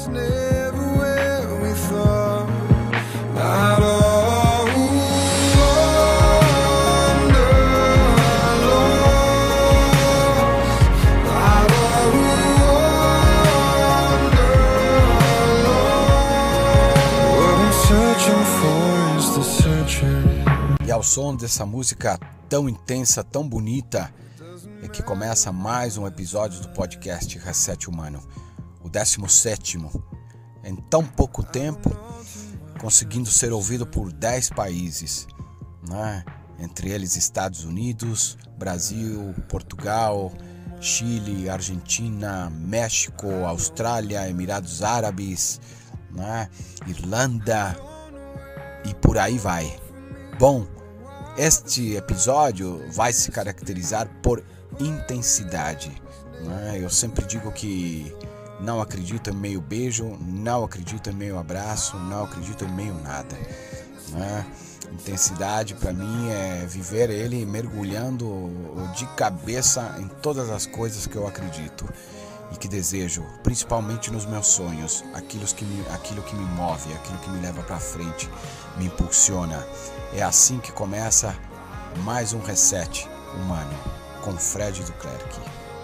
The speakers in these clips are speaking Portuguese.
E ao som dessa música tão intensa, tão bonita, é que começa mais um episódio do podcast Reset Humano, o 17º. Em tão pouco tempo, conseguindo ser ouvido por 10 países, né? Entre eles Estados Unidos, Brasil, Portugal, Chile, Argentina, México, Austrália, Emirados Árabes, né? Irlanda e por aí vai. Bom, este episódio vai se caracterizar por intensidade, né? Eu sempre digo que não acredito em meio beijo, não acredito em meio abraço, não acredito em meio nada, né? Intensidade para mim é viver ele mergulhando de cabeça em todas as coisas que eu acredito e que desejo, principalmente nos meus sonhos, aquilo que me move, aquilo que me leva para frente, me impulsiona. É assim que começa mais um Reset Humano com Fred Duclerc.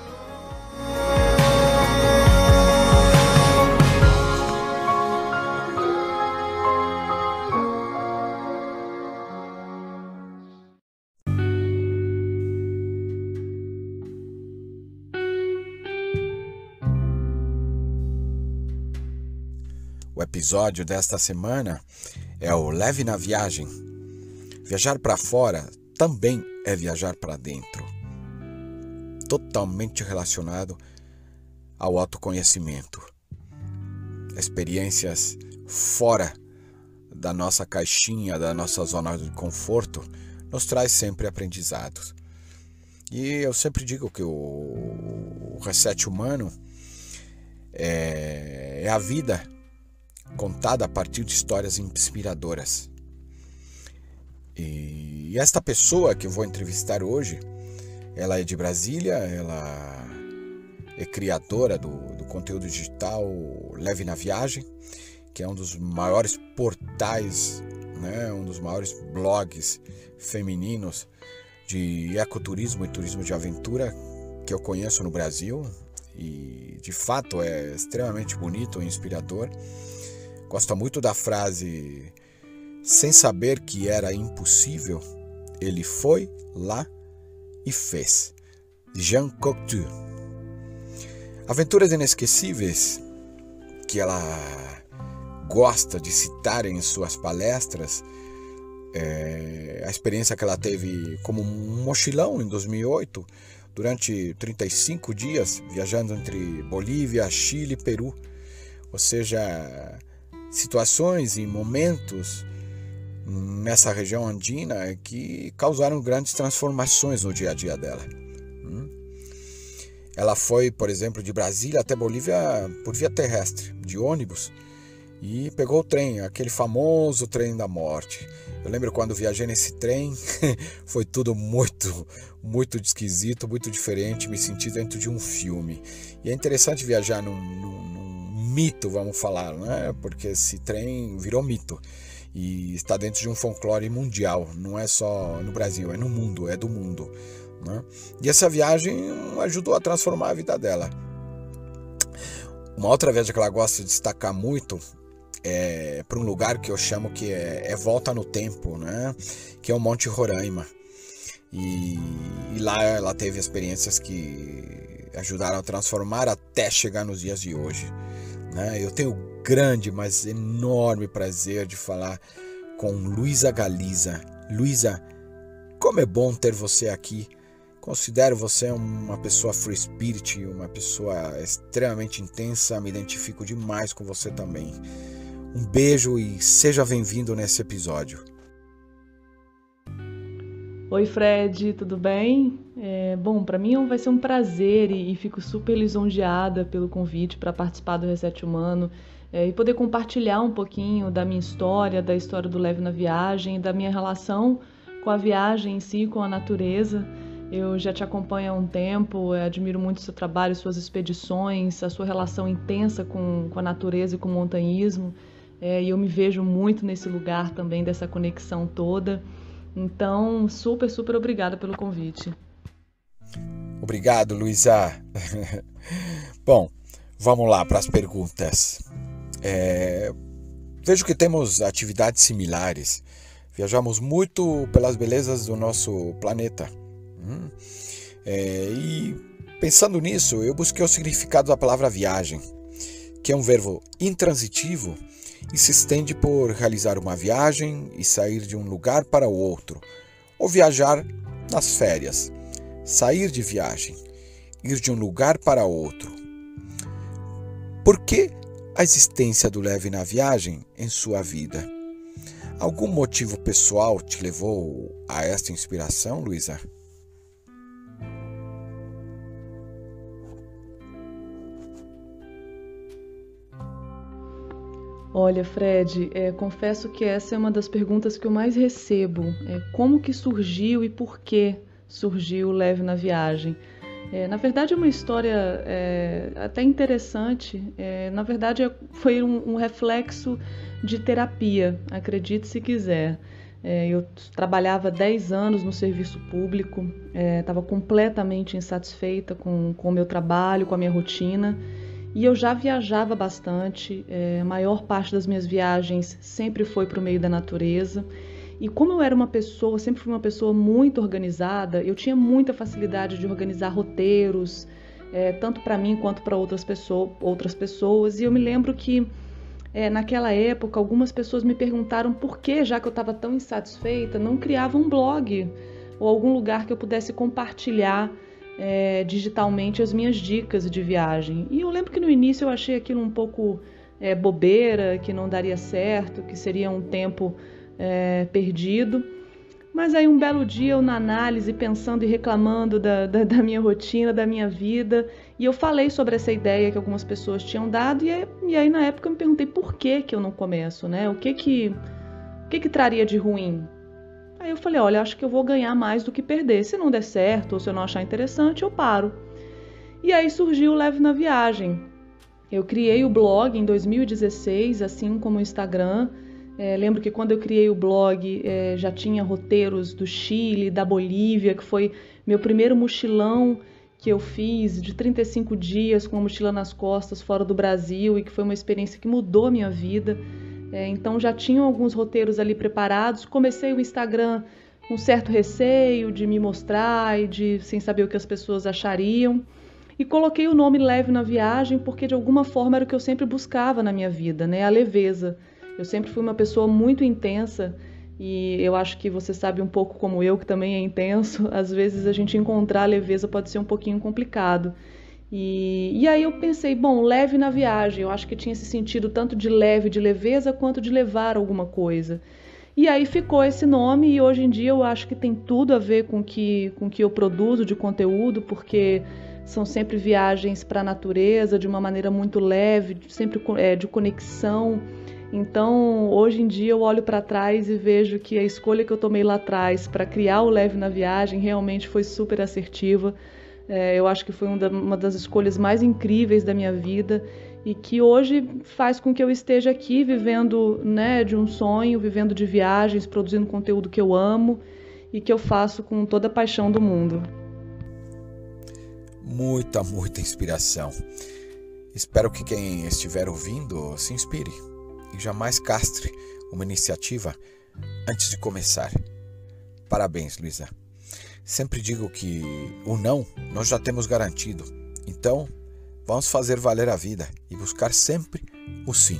O episódio desta semana é o Leve na Viagem. Viajar para fora também é viajar para dentro. Totalmente relacionado ao autoconhecimento. Experiências fora da nossa caixinha, da nossa zona de conforto, nos traz sempre aprendizados. E eu sempre digo que o Reset Humano é a vida contada a partir de histórias inspiradoras. E esta pessoa que eu vou entrevistar hoje, ela é de Brasília, ela é criadora do conteúdo digital Leve na Viagem, que é um dos maiores portais, né, um dos maiores blogs femininos de ecoturismo e turismo de aventura que eu conheço no Brasil. E de fato é extremamente bonito e inspirador. Gosto muito da frase: sem saber que era impossível, ele foi lá e fez, de Jean Cocteau. Aventuras inesquecíveis que ela gosta de citar em suas palestras, a experiência que ela teve como um mochilão em 2008, durante 35 dias, viajando entre Bolívia, Chile e Peru. Ou seja, situações e momentos nessa região andina que causaram grandes transformações no dia a dia dela. Ela foi, por exemplo, de Brasília até Bolívia por via terrestre, de ônibus, e pegou o trem, aquele famoso trem da morte. Eu lembro quando viajei nesse trem, foi tudo muito, muito esquisito, muito diferente, me senti dentro de um filme. E é interessante viajar num mito, vamos falar, né? Porque esse trem virou mito e está dentro de um folclore mundial, não é só no Brasil, é no mundo, é do mundo, né? E essa viagem ajudou a transformar a vida dela. Uma outra viagem que ela gosta de destacar muito é para um lugar que eu chamo que é volta no tempo, né? Que é o Monte Roraima. E lá ela teve experiências que ajudaram a transformar até chegar nos dias de hoje, né? Eu tenho o grande, mas enorme prazer de falar com Luísa Galiza. Luísa, como é bom ter você aqui. Considero você uma pessoa free spirit, uma pessoa extremamente intensa, me identifico demais com você também. Um beijo e seja bem-vindo nesse episódio. Oi Fred, tudo bem? Bom, para mim vai ser um prazer e fico super lisonjeada pelo convite para participar do Reset Humano e poder compartilhar um pouquinho da minha história, da história do Leve na Viagem, da minha relação com a viagem em si, com a natureza. Eu já te acompanho há um tempo, admiro muito o seu trabalho, suas expedições, a sua relação intensa com a natureza e com o montanhismo. E eu me vejo muito nesse lugar também, dessa conexão toda. Então, super, super obrigada pelo convite. Obrigado, Luísa. Bom, vamos lá para as perguntas. Vejo que temos atividades similares. Viajamos muito pelas belezas do nosso planeta. E pensando nisso, eu busquei o significado da palavra viagem, que é um verbo intransitivo e se estende por realizar uma viagem e sair de um lugar para o outro, ou viajar nas férias, sair de viagem, ir de um lugar para outro. Por que a existência do leve na viagem em sua vida? Algum motivo pessoal te levou a esta inspiração, Luísa? Olha, Fred, confesso que essa é uma das perguntas que eu mais recebo. Como que surgiu e por que surgiu o Leve na Viagem? Na verdade, é uma história até interessante. Na verdade, foi um reflexo de terapia, acredite se quiser. Eu trabalhava 10 anos no serviço público, estava completamente insatisfeita com o meu trabalho, com a minha rotina. E eu já viajava bastante, a maior parte das minhas viagens sempre foi para o meio da natureza. E como eu era sempre fui uma pessoa muito organizada, eu tinha muita facilidade de organizar roteiros, tanto para mim quanto para outras pessoas. E eu me lembro que naquela época algumas pessoas me perguntaram por que, já que eu estava tão insatisfeita, não criava um blog ou algum lugar que eu pudesse compartilhar digitalmente as minhas dicas de viagem. E eu lembro que no início eu achei aquilo um pouco bobeira, que não daria certo, que seria um tempo perdido. Mas aí um belo dia eu na análise, pensando e reclamando da minha rotina, da minha vida, e eu falei sobre essa ideia que algumas pessoas tinham dado, e aí na época eu me perguntei por que eu não começo, né? O que traria de ruim? Aí eu falei, olha, acho que eu vou ganhar mais do que perder. Se não der certo ou se eu não achar interessante, eu paro. E aí surgiu o Leve na Viagem. Eu criei o blog em 2016, assim como o Instagram. Lembro que quando eu criei o blog já tinha roteiros do Chile, da Bolívia, que foi meu primeiro mochilão que eu fiz de 35 dias com a mochila nas costas fora do Brasil e que foi uma experiência que mudou a minha vida. Então já tinham alguns roteiros ali preparados. Comecei o Instagram com certo receio de me mostrar e sem saber o que as pessoas achariam. E coloquei o nome Leve na Viagem porque de alguma forma era o que eu sempre buscava na minha vida, né? A leveza. Eu sempre fui uma pessoa muito intensa e eu acho que você sabe um pouco como eu, que também é intenso. Às vezes a gente encontrar a leveza pode ser um pouquinho complicado. E aí eu pensei, bom, leve na viagem, eu acho que tinha esse sentido tanto de leve, de leveza, quanto de levar alguma coisa. E aí ficou esse nome e hoje em dia eu acho que tem tudo a ver com que eu produzo de conteúdo, porque são sempre viagens para a natureza, de uma maneira muito leve, sempre de conexão. Então, hoje em dia eu olho para trás e vejo que a escolha que eu tomei lá atrás para criar o Leve na Viagem realmente foi super assertiva. Eu acho que foi uma das escolhas mais incríveis da minha vida e que hoje faz com que eu esteja aqui vivendo, né, de um sonho, vivendo de viagens, produzindo conteúdo que eu amo e que eu faço com toda a paixão do mundo. Muita inspiração. Espero que quem estiver ouvindo se inspire e jamais castre uma iniciativa antes de começar. Parabéns, Luísa. Sempre digo que o não nós já temos garantido. Então, vamos fazer valer a vida e buscar sempre o sim.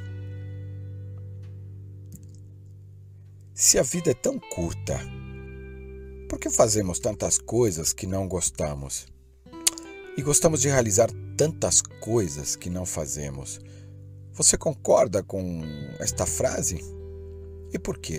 Se a vida é tão curta, por que fazemos tantas coisas que não gostamos? E gostamos de realizar tantas coisas que não fazemos. Você concorda com esta frase? E por quê?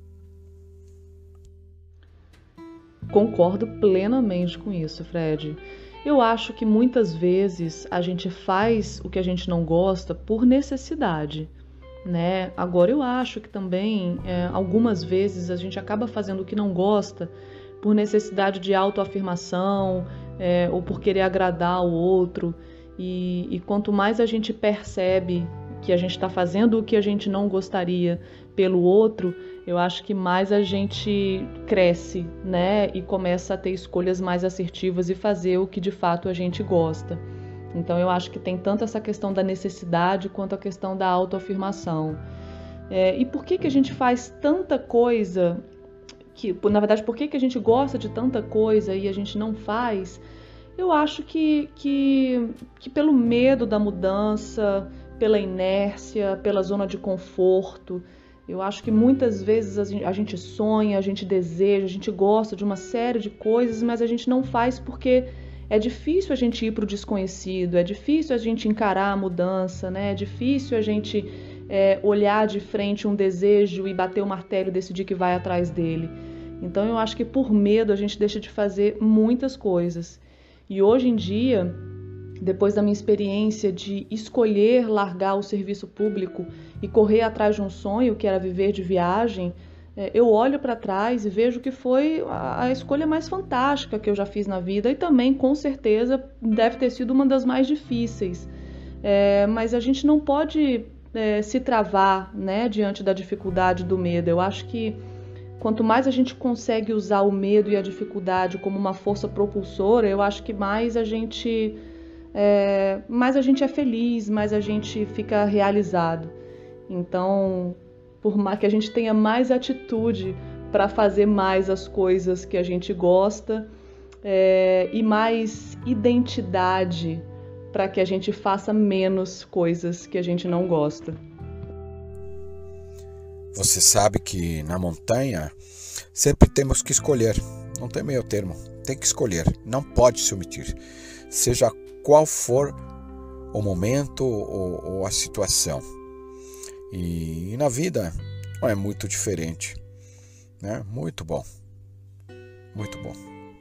Concordo plenamente com isso, Fred. Eu acho que muitas vezes a gente faz o que a gente não gosta por necessidade, né? Agora eu acho que também algumas vezes a gente acaba fazendo o que não gosta por necessidade de autoafirmação, ou por querer agradar o outro. E quanto mais a gente percebe que a gente está fazendo o que a gente não gostaria pelo outro, eu acho que mais a gente cresce, né? E começa a ter escolhas mais assertivas e fazer o que de fato a gente gosta. Então eu acho que tem tanto essa questão da necessidade quanto a questão da autoafirmação. E por que a gente faz tanta coisa, na verdade, por que a gente gosta de tanta coisa e a gente não faz? Eu acho que pelo medo da mudança, pela inércia, pela zona de conforto. Eu acho que muitas vezes a gente sonha, a gente deseja, a gente gosta de uma série de coisas, mas a gente não faz porque é difícil a gente ir para o desconhecido, é difícil a gente encarar a mudança, né? É difícil a gente olhar de frente um desejo e bater o martelo e decidir que vai atrás dele. Então eu acho que por medo a gente deixa de fazer muitas coisas. E hoje em dia, depois da minha experiência de escolher largar o serviço público e correr atrás de um sonho, que era viver de viagem, eu olho para trás e vejo que foi a escolha mais fantástica que eu já fiz na vida e também, com certeza, deve ter sido uma das mais difíceis. Mas a gente não pode se travar, né, diante da dificuldade do medo. Eu acho que quanto mais a gente consegue usar o medo e a dificuldade como uma força propulsora, eu acho que mais a gente é feliz, mais a gente fica realizado. Então, por mais que a gente tenha mais atitude para fazer mais as coisas que a gente gosta, e mais identidade para que a gente faça menos coisas que a gente não gosta. Você sabe que na montanha sempre temos que escolher, não tem meio termo, tem que escolher, não pode se omitir, seja qual for o momento ou a situação. E na vida é muito diferente, né? Muito bom, muito bom.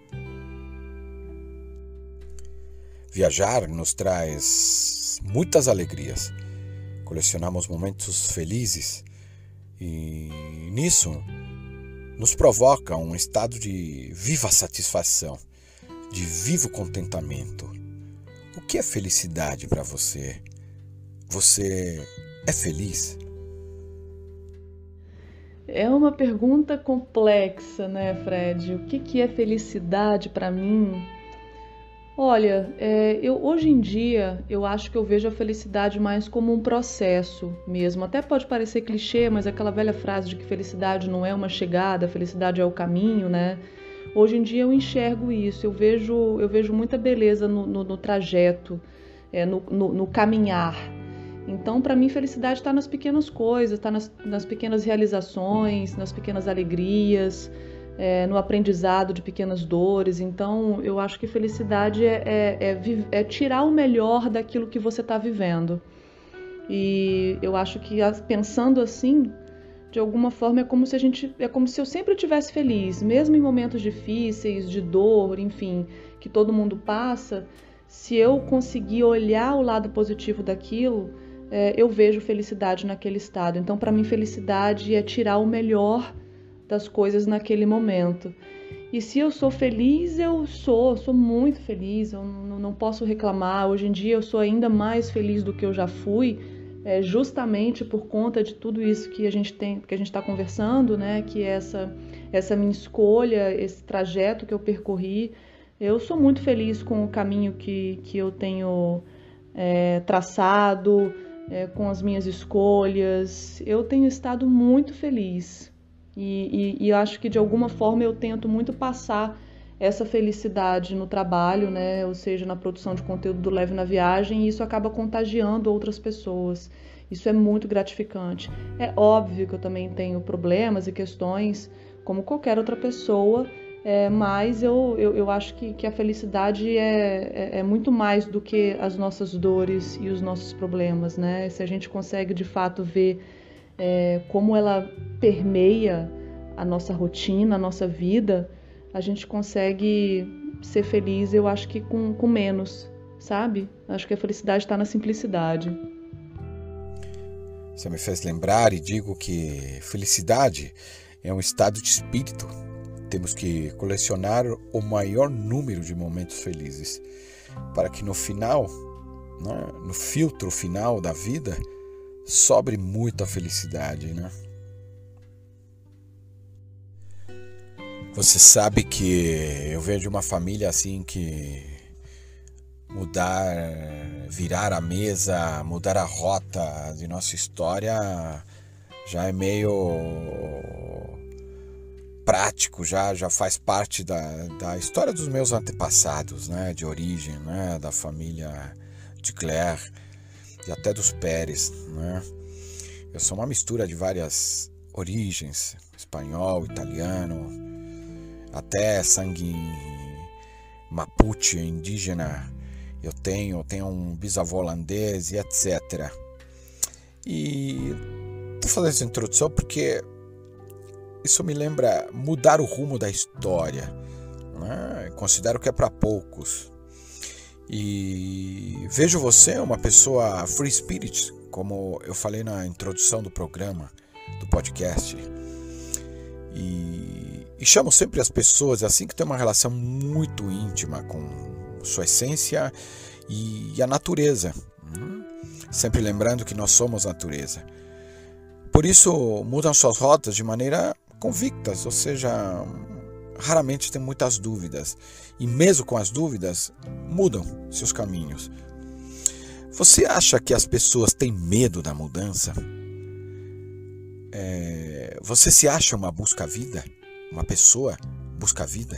Viajar nos traz muitas alegrias, colecionamos momentos felizes e nisso nos provoca um estado de viva satisfação, de vivo contentamento. O que é felicidade para você? Você é feliz? É uma pergunta complexa, né, Fred? O que é felicidade para mim? Olha, hoje em dia eu acho que eu vejo a felicidade mais como um processo mesmo. Até pode parecer clichê, mas aquela velha frase de que felicidade não é uma chegada, felicidade é o caminho, né? Hoje em dia eu enxergo isso, eu vejo muita beleza no trajeto, no caminhar. Então, para mim, felicidade está nas pequenas coisas, está nas pequenas realizações, nas pequenas alegrias, no aprendizado de pequenas dores. Então, eu acho que felicidade é tirar o melhor daquilo que você está vivendo. E eu acho que, pensando assim, de alguma forma é como se eu sempre estivesse feliz, mesmo em momentos difíceis, de dor, enfim, que todo mundo passa. Se eu conseguir olhar o lado positivo daquilo, eu vejo felicidade naquele estado. Então, para mim, felicidade é tirar o melhor das coisas naquele momento. E se eu sou feliz, eu sou muito feliz, eu não posso reclamar. Hoje em dia eu sou ainda mais feliz do que eu já fui, justamente por conta de tudo isso que a gente está conversando, né? Que é essa minha escolha, esse trajeto que eu percorri. Eu sou muito feliz com o caminho que eu tenho traçado, com as minhas escolhas. Eu tenho estado muito feliz e eu acho que de alguma forma eu tento muito passar essa felicidade no trabalho, né? Ou seja, na produção de conteúdo do Leve na Viagem, e isso acaba contagiando outras pessoas. Isso é muito gratificante. É óbvio que eu também tenho problemas e questões, como qualquer outra pessoa, mas eu acho que a felicidade é muito mais do que as nossas dores e os nossos problemas, né? Se a gente consegue de fato ver como ela permeia a nossa rotina, a nossa vida, a gente consegue ser feliz, eu acho que com menos, sabe? Acho que a felicidade está na simplicidade. Você me fez lembrar e digo que felicidade é um estado de espírito, temos que colecionar o maior número de momentos felizes, para que no final, né, no filtro final da vida, sobre muita felicidade, né? Você sabe que eu venho de uma família assim que virar a mesa, mudar a rota de nossa história já é meio prático, já faz parte da história dos meus antepassados, né, de origem, né, da família de Claire e até dos Pérez, né? Eu sou uma mistura de várias origens, espanhol, italiano, até sangue mapuche, indígena. Eu tenho um bisavô holandês e etc. E estou fazendo essa introdução porque isso me lembra mudar o rumo da história, né? Considero que é para poucos. E vejo você uma pessoa free spirit, como eu falei na introdução do programa, do podcast. E chamo sempre as pessoas assim que tem uma relação muito íntima com sua essência e a natureza. Sempre lembrando que nós somos natureza. Por isso mudam suas rotas de maneira convictas, ou seja, raramente tem muitas dúvidas. E mesmo com as dúvidas, mudam seus caminhos. Você acha que as pessoas têm medo da mudança? Você se acha uma busca-vida? Uma pessoa busca-vida?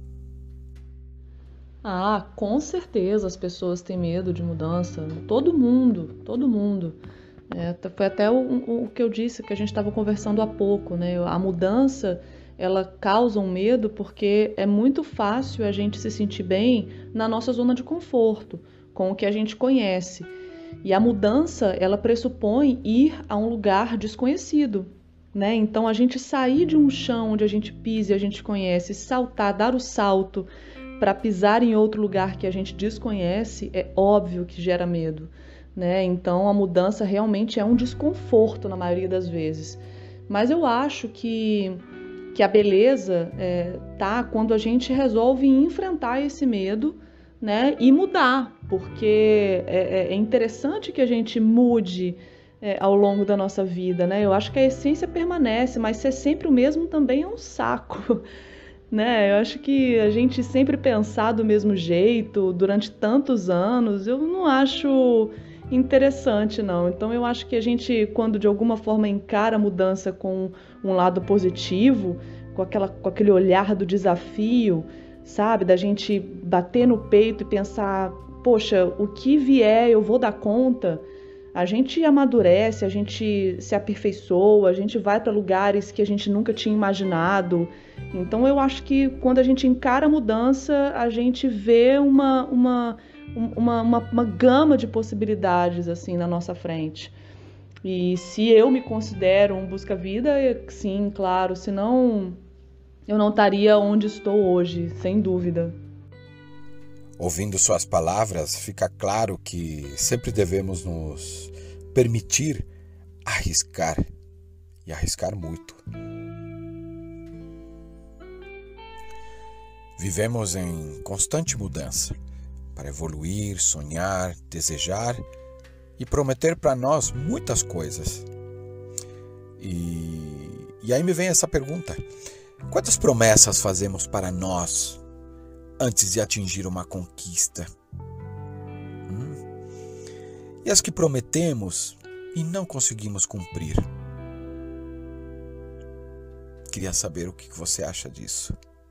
Ah, com certeza as pessoas têm medo de mudança. Todo mundo, todo mundo. Foi até o que eu disse, que a gente estava conversando há pouco, né? A mudança, ela causa um medo porque é muito fácil a gente se sentir bem na nossa zona de conforto, com o que a gente conhece. E a mudança, ela pressupõe ir a um lugar desconhecido, né? Então, a gente sair de um chão onde a gente pisa e a gente conhece, saltar, dar o salto para pisar em outro lugar que a gente desconhece, é óbvio que gera medo, né? Então, a mudança realmente é um desconforto na maioria das vezes. Mas eu acho que a beleza tá quando a gente resolve enfrentar esse medo, né, e mudar, porque é interessante que a gente mude ao longo da nossa vida, né? Eu acho que a essência permanece, mas ser sempre o mesmo também é um saco, né? Eu acho que a gente sempre pensar do mesmo jeito durante tantos anos, eu não acho interessante, não. Então eu acho que a gente, quando de alguma forma encara a mudança com um lado positivo, com aquele olhar do desafio, sabe? Da gente bater no peito e pensar, poxa, o que vier eu vou dar conta. A gente amadurece, a gente se aperfeiçoa, a gente vai para lugares que a gente nunca tinha imaginado. Então eu acho que quando a gente encara a mudança, a gente vê uma gama de possibilidades assim na nossa frente. E se eu me considero um busca-vida, sim, claro, senão eu não estaria onde estou hoje, sem dúvida. Ouvindo suas palavras, fica claro que sempre devemos nos permitir arriscar, e arriscar muito. Vivemos em constante mudança, para evoluir, sonhar, desejar e prometer para nós muitas coisas. E aí me vem essa pergunta: quantas promessas fazemos para nós antes de atingir uma conquista? E as que prometemos e não conseguimos cumprir? Queria saber o que você acha disso.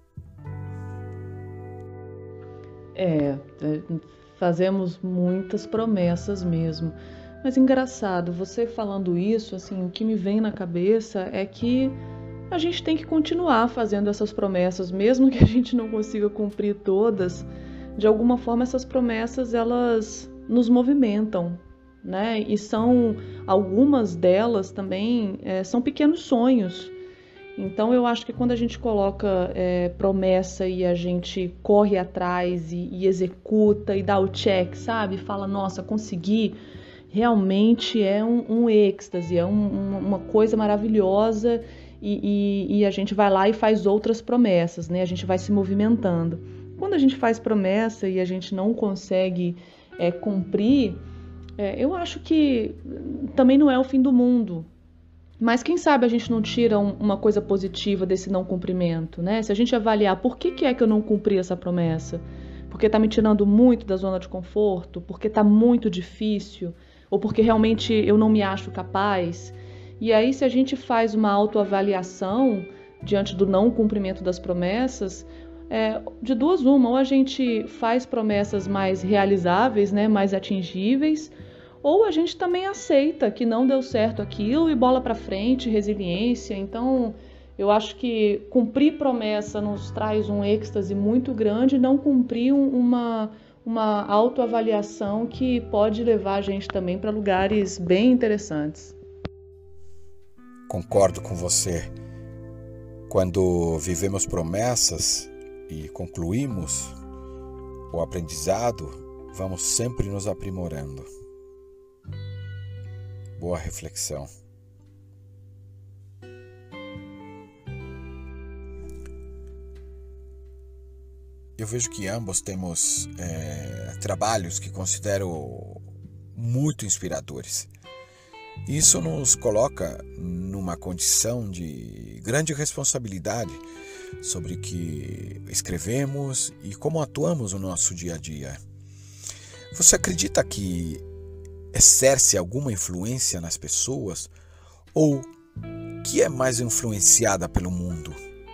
Fazemos muitas promessas mesmo. Mas engraçado, você falando isso, assim, o que me vem na cabeça é que a gente tem que continuar fazendo essas promessas, mesmo que a gente não consiga cumprir todas. De alguma forma, essas promessas, elas nos movimentam, né? E algumas delas também são pequenos sonhos. Então, eu acho que quando a gente coloca promessa e a gente corre atrás e executa e dá o check, sabe? Fala, nossa, consegui. Realmente é um êxtase, é uma coisa maravilhosa e a gente vai lá e faz outras promessas, né? A gente vai se movimentando. Quando a gente faz promessa e a gente não consegue cumprir, eu acho que também não é o fim do mundo. Mas quem sabe a gente não tira uma coisa positiva desse não cumprimento, né? Se a gente avaliar por que é que eu não cumpri essa promessa, porque está me tirando muito da zona de conforto, porque está muito difícil, ou porque realmente eu não me acho capaz. E aí, se a gente faz uma autoavaliação diante do não cumprimento das promessas, de duas uma, ou a gente faz promessas mais realizáveis, né, mais atingíveis, ou a gente também aceita que não deu certo aquilo e bola para frente, resiliência. Então, eu acho que cumprir promessa nos traz um êxtase muito grande, não cumprir uma autoavaliação que pode levar a gente também para lugares bem interessantes. Concordo com você. Quando vivemos promessas e concluímos o aprendizado, vamos sempre nos aprimorando. Boa reflexão. Eu vejo que ambos temos trabalhos que considero muito inspiradores. Isso nos coloca numa condição de grande responsabilidade sobre o que escrevemos e como atuamos no nosso dia a dia. Você acredita que exerce alguma influência nas pessoas ou que é mais influenciada pelo mundo?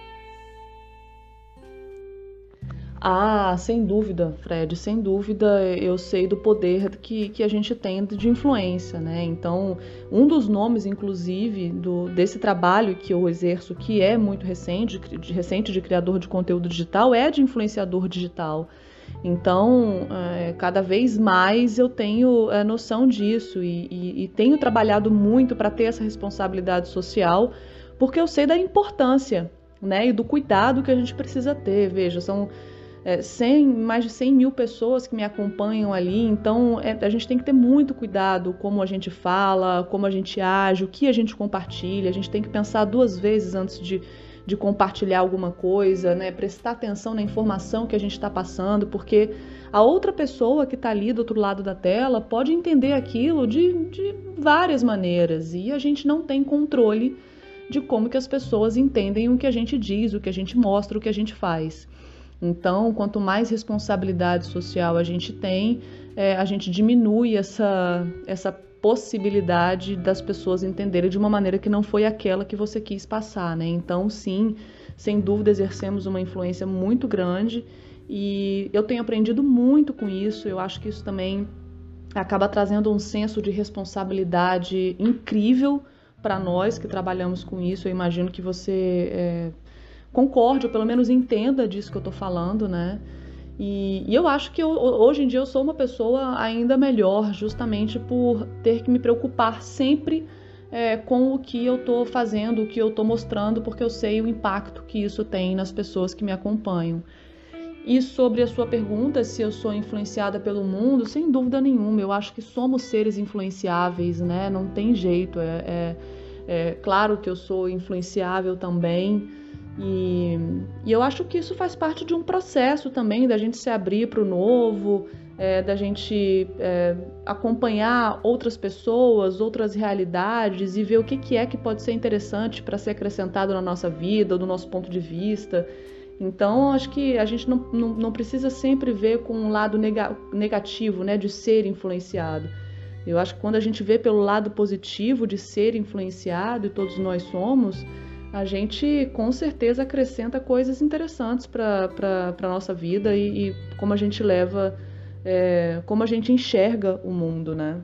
Ah, sem dúvida, Fred, sem dúvida eu sei do poder que a gente tem de influência, né? Então, um dos nomes, inclusive, desse trabalho que eu exerço, que é muito recente de criador de conteúdo digital, é de influenciador digital. Então, cada vez mais eu tenho noção disso e tenho trabalhado muito para ter essa responsabilidade social, porque eu sei da importância, né, e do cuidado que a gente precisa ter. Veja, são mais de 100 mil pessoas que me acompanham ali, então a gente tem que ter muito cuidado como a gente fala, como a gente age, o que a gente compartilha. A gente tem que pensar duas vezes antes de compartilhar alguma coisa, né? Prestar atenção na informação que a gente está passando, porque a outra pessoa que está ali do outro lado da tela pode entender aquilo de várias maneiras e a gente não tem controle de como que as pessoas entendem o que a gente diz, o que a gente mostra, o que a gente faz. Então, quanto mais responsabilidade social a gente tem, a gente diminui essa possibilidade das pessoas entenderem de uma maneira que não foi aquela que você quis passar, né? Então, sim, sem dúvida exercemos uma influência muito grande e eu tenho aprendido muito com isso. Eu acho que isso também acaba trazendo um senso de responsabilidade incrível para nós que trabalhamos com isso. Eu imagino que você concorde, ou pelo menos entenda disso que eu estou falando, né? E eu acho que hoje em dia eu sou uma pessoa ainda melhor, justamente por ter que me preocupar sempre com o que eu estou fazendo, o que eu estou mostrando, porque eu sei o impacto que isso tem nas pessoas que me acompanham. E sobre a sua pergunta, se eu sou influenciada pelo mundo, sem dúvida nenhuma, eu acho que somos seres influenciáveis, né? Não tem jeito, claro que eu sou influenciável também. E eu acho que isso faz parte de um processo também, da gente se abrir para o novo, da gente acompanhar outras pessoas, outras realidades e ver o que é que pode ser interessante para ser acrescentado na nossa vida, ou do nosso ponto de vista. Então, acho que a gente não precisa sempre ver com um lado negativo, né, de ser influenciado. Eu acho que quando a gente vê pelo lado positivo de ser influenciado, e todos nós somos, a gente com certeza acrescenta coisas interessantes para a nossa vida e como a gente leva, como a gente enxerga o mundo, né?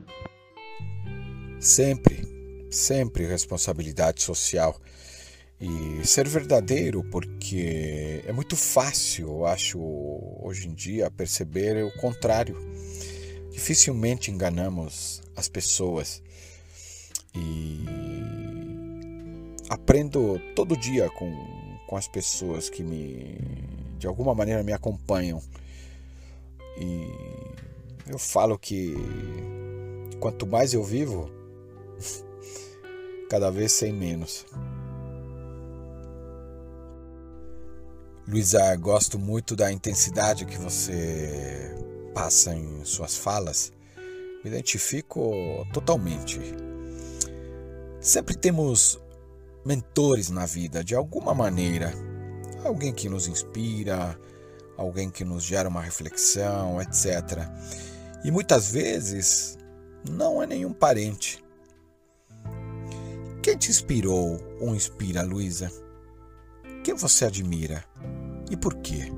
Sempre responsabilidade social e ser verdadeiro, porque é muito fácil, eu acho, hoje em dia, perceber o contrário. Dificilmente enganamos as pessoas e aprendo todo dia com as pessoas que de alguma maneira me acompanham. E eu falo que quanto mais eu vivo, cada vez sei menos. Luísa, gosto muito da intensidade que você passa em suas falas. Me identifico totalmente. Sempre temos mentores na vida, de alguma maneira. Alguém que nos inspira, alguém que nos gera uma reflexão, etc. E muitas vezes não é nenhum parente. Quem te inspirou ou inspira, Luísa? Quem você admira e por quê?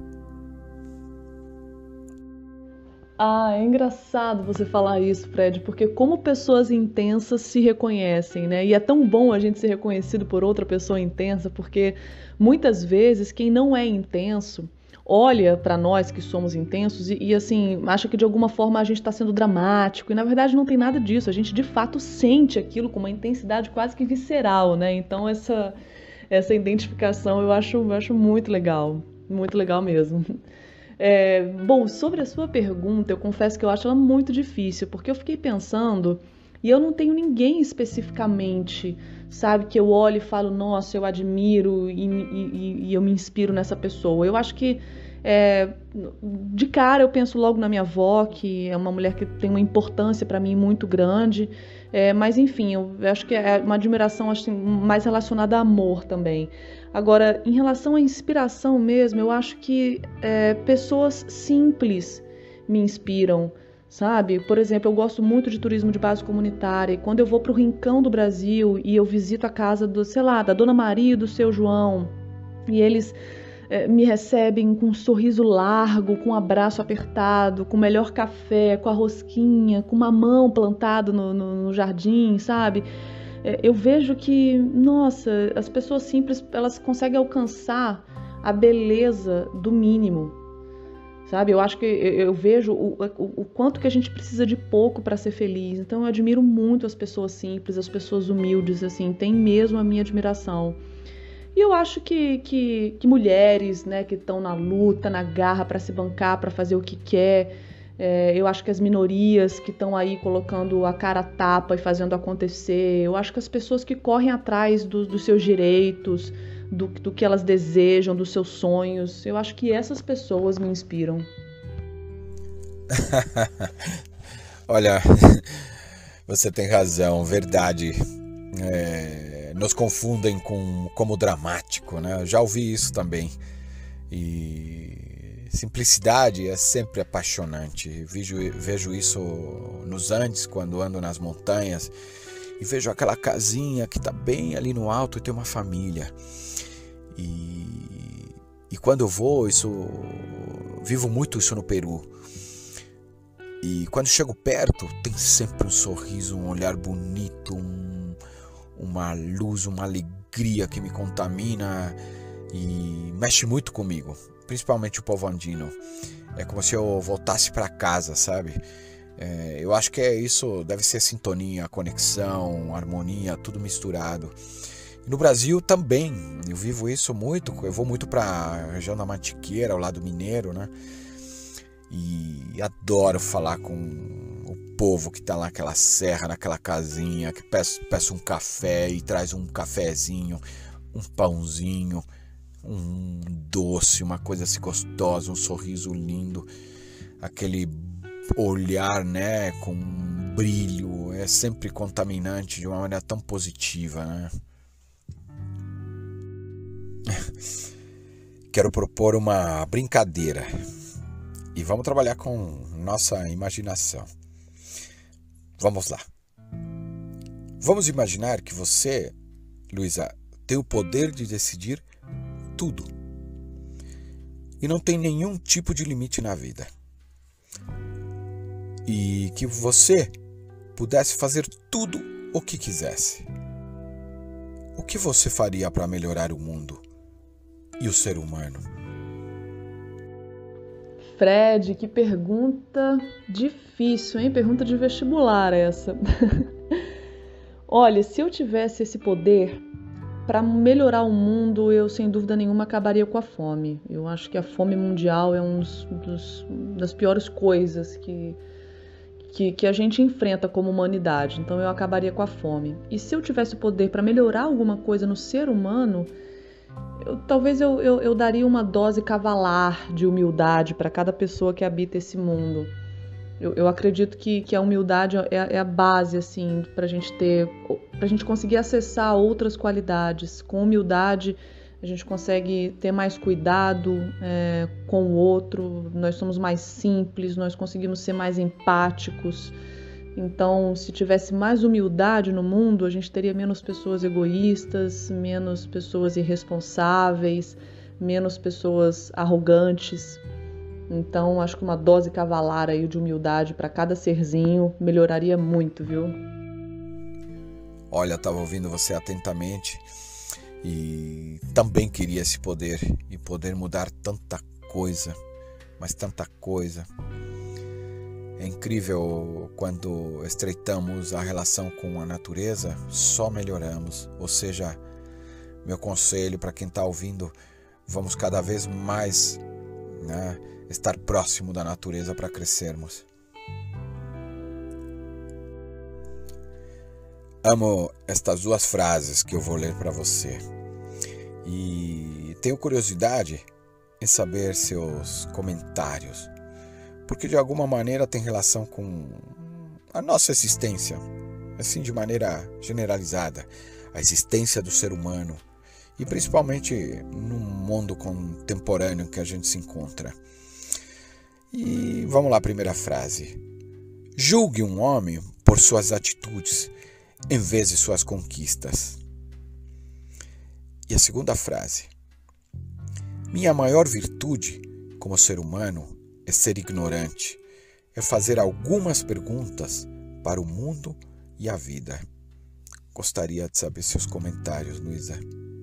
Ah, é engraçado você falar isso, Fred, porque como pessoas intensas se reconhecem, né? E é tão bom a gente ser reconhecido por outra pessoa intensa, porque muitas vezes quem não é intenso olha para nós que somos intensos e assim, acha que de alguma forma a gente está sendo dramático, e na verdade não tem nada disso, a gente de fato sente aquilo com uma intensidade quase que visceral, né? Então essa identificação eu acho muito legal mesmo. Bom, sobre a sua pergunta, eu confesso que eu acho ela muito difícil, porque eu fiquei pensando e eu não tenho ninguém especificamente, sabe, que eu olho e falo, nossa, eu admiro e eu me inspiro nessa pessoa. Eu acho que é, de cara eu penso logo na minha avó, que é uma mulher que tem uma importância para mim muito grande, mas enfim, eu acho que é uma admiração assim, mais relacionada a amor também. Agora, em relação à inspiração mesmo, eu acho que pessoas simples me inspiram, sabe? Por exemplo, eu gosto muito de turismo de base comunitária, e quando eu vou para o rincão do Brasil e eu visito a casa do, sei lá, da Dona Maria e do seu João, e eles me recebem com um sorriso largo, com um abraço apertado, com o melhor café, com a rosquinha, com uma mão plantada no jardim, sabe? Eu vejo que, nossa, as pessoas simples, elas conseguem alcançar a beleza do mínimo, sabe? Eu acho que eu vejo o quanto que a gente precisa de pouco para ser feliz. Então eu admiro muito as pessoas simples, as pessoas humildes, assim, tem mesmo a minha admiração. E eu acho que mulheres, né, que estão na luta, na garra para se bancar, para fazer o que quer, eu acho que as minorias que estão aí colocando a cara a tapa e fazendo acontecer, eu acho que as pessoas que correm atrás dos seus direitos, do que elas desejam, dos seus sonhos, eu acho que essas pessoas me inspiram. Olha, você tem razão, verdade. Nos confundem como dramático, né? Eu já ouvi isso também. E simplicidade é sempre apaixonante. Vejo isso nos Andes, quando ando nas montanhas, e vejo aquela casinha que está bem ali no alto e tem uma família. E quando eu vou, vivo muito isso no Peru. E quando chego perto, tem sempre um sorriso, um olhar bonito, uma luz, uma alegria que me contamina e mexe muito comigo, principalmente o povo andino. É como se eu voltasse para casa, sabe? Eu acho que isso, deve ser sintonia, conexão, harmonia, tudo misturado. E no Brasil também, eu vivo isso muito, eu vou muito para a região da Mantiqueira, ao lado mineiro, né? E adoro falar com o povo que está lá naquela serra, naquela casinha, que peço um café e traz um cafezinho, um pãozinho, um doce, uma coisa assim gostosa, um sorriso lindo, aquele olhar, né, com um brilho, é sempre contaminante de uma maneira tão positiva, né? Quero propor uma brincadeira e vamos trabalhar com nossa imaginação. Vamos lá. Vamos imaginar que você, Luísa, tem o poder de decidir tudo e não tem nenhum tipo de limite na vida. E que você pudesse fazer tudo o que quisesse. O que você faria para melhorar o mundo e o ser humano? Fred, que pergunta difícil, hein? Pergunta de vestibular essa. Olha, se eu tivesse esse poder para melhorar o mundo, eu sem dúvida nenhuma acabaria com a fome. Eu acho que a fome mundial é uma das piores coisas que a gente enfrenta como humanidade. Então eu acabaria com a fome. E se eu tivesse o poder para melhorar alguma coisa no ser humano, Talvez eu daria uma dose cavalar de humildade para cada pessoa que habita esse mundo. Eu acredito que a humildade é a base, assim, para a gente conseguir acessar outras qualidades. Com humildade, a gente consegue ter mais cuidado, com o outro, nós somos mais simples, nós conseguimos ser mais empáticos. Então, se tivesse mais humildade no mundo, a gente teria menos pessoas egoístas, menos pessoas irresponsáveis, menos pessoas arrogantes. Então, acho que uma dose cavalar aí de humildade para cada serzinho melhoraria muito, viu? Olha, estava ouvindo você atentamente e também queria esse poder e poder mudar tanta coisa, mas tanta coisa. É incrível quando estreitamos a relação com a natureza, só melhoramos. Ou seja, meu conselho para quem está ouvindo, vamos cada vez mais, né, estar próximo da natureza para crescermos. Amo estas duas frases que eu vou ler para você. E tenho curiosidade em saber seus comentários, porque de alguma maneira tem relação com a nossa existência, assim de maneira generalizada, a existência do ser humano e principalmente no mundo contemporâneo que a gente se encontra. E vamos lá, a primeira frase. Julgue um homem por suas atitudes em vez de suas conquistas. E a segunda frase. Minha maior virtude como ser humano é ser ignorante, é fazer algumas perguntas para o mundo e a vida. Gostaria de saber seus comentários, Luísa.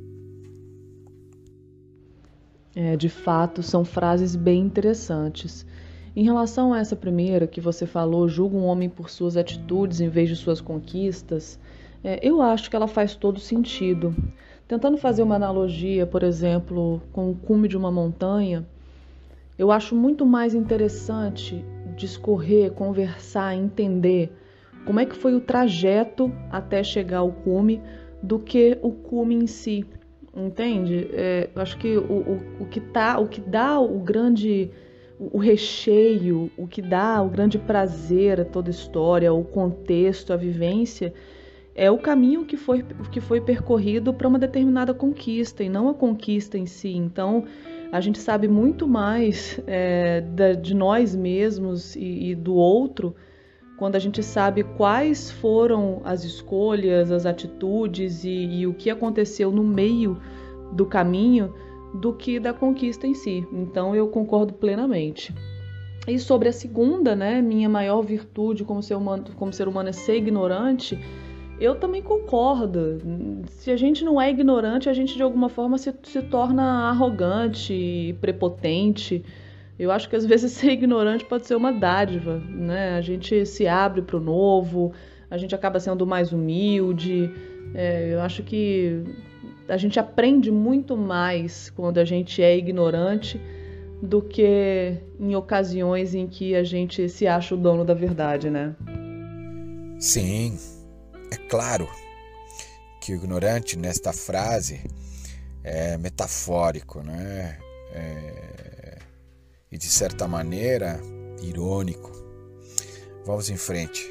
De fato, são frases bem interessantes. Em relação a essa primeira que você falou, julga um homem por suas atitudes em vez de suas conquistas, eu acho que ela faz todo sentido. Tentando fazer uma analogia, por exemplo, com o cume de uma montanha, eu acho muito mais interessante discorrer, conversar, entender como é que foi o trajeto até chegar ao cume do que o cume em si, entende? Eu acho que o que dá o recheio, o que dá o grande prazer a toda a história, o contexto, a vivência, é o caminho que foi percorrido para uma determinada conquista e não a conquista em si. Então, a gente sabe muito mais de nós mesmos e do outro quando a gente sabe quais foram as escolhas, as atitudes e o que aconteceu no meio do caminho do que da conquista em si. Então eu concordo plenamente. E sobre a segunda, né, minha maior virtude como ser humano é ser ignorante, eu também concordo. Se a gente não é ignorante, a gente de alguma forma se torna arrogante, prepotente. Eu acho que às vezes ser ignorante pode ser uma dádiva, né? A gente se abre para o novo, a gente acaba sendo mais humilde. Eu acho que a gente aprende muito mais quando a gente é ignorante do que em ocasiões em que a gente se acha o dono da verdade, né? Sim, é claro que o ignorante nesta frase é metafórico, né? E de certa maneira irônico. Vamos em frente.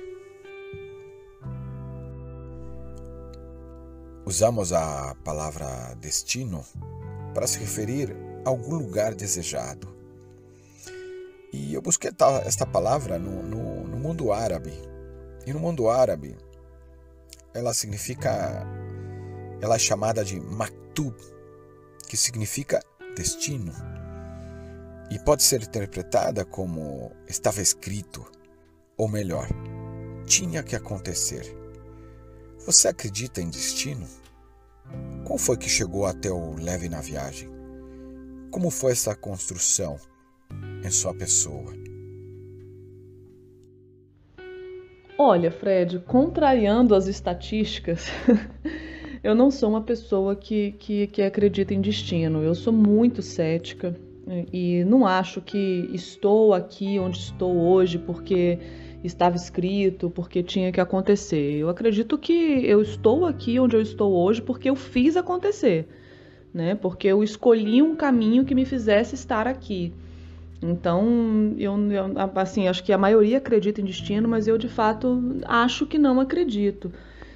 Usamos a palavra destino para se referir a algum lugar desejado. E eu busquei esta palavra no mundo árabe. E no mundo árabe, ela é chamada de maktub, que significa destino. E pode ser interpretada como estava escrito, ou melhor, tinha que acontecer. Você acredita em destino? Qual foi que chegou até o leve na viagem? Como foi essa construção em sua pessoa? Olha, Fred, contrariando as estatísticas, eu não sou uma pessoa que acredita em destino. Eu sou muito cética e não acho que estou aqui onde estou hoje porque estava escrito, porque tinha que acontecer. Eu acredito que eu estou aqui onde eu estou hoje porque eu fiz acontecer, né? Porque eu escolhi um caminho que me fizesse estar aqui. Então, assim, acho que a maioria acredita em destino, mas eu de fato acho que não acredito.